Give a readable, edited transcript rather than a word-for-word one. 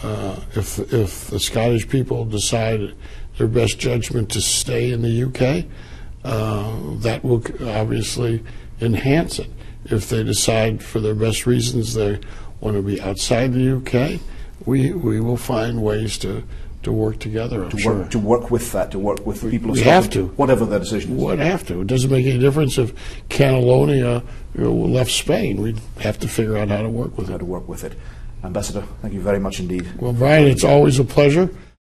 If the Scottish people decide their best judgment to stay in the UK, that will obviously enhance it. If they decide for their best reasons they want to be outside the UK, we will find ways to work together. To work with that, to work with the people of we Scotland, have to. whatever their decision is. We'd have to. It doesn't make any difference if Catalonia left Spain. We'd have to figure out how to work with it. Ambassador, thank you very much indeed. Well, Brian, it's always a pleasure.